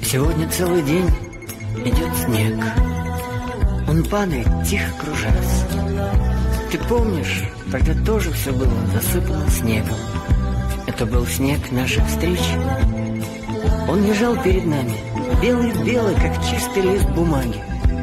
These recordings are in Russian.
Сегодня целый день идет снег. Он падает, тихо кружась. Ты помнишь, тогда тоже все было засыпано снегом. Это был снег наших встреч. Он лежал перед нами, белый-белый, как чистый лист бумаги.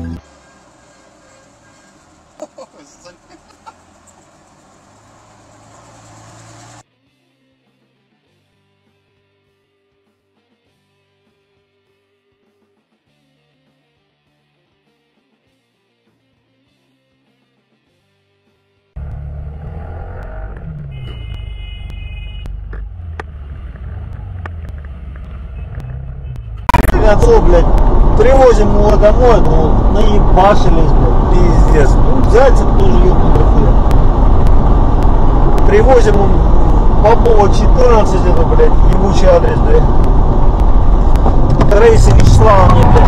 Отцов, блядь, привозим его домой, ну, наебашились, блядь, пиздец. Ну, взять это тоже ебаный хуя. Привозим Попова 14, это, блядь, ебучий адрес, блядь. Раиса Вячеславовна, блядь.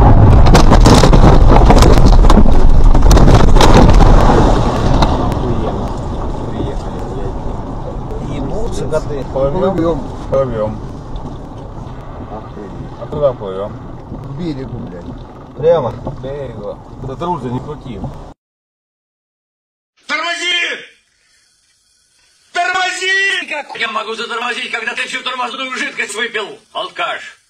Ебутся коты. Плывем. А куда плывем? К берегу, блядь. Прямо? К берегу. Этот руль-то не крути. Тормози! Тормози! Как я могу затормозить, когда ты всю тормозную жидкость выпил, алкаш?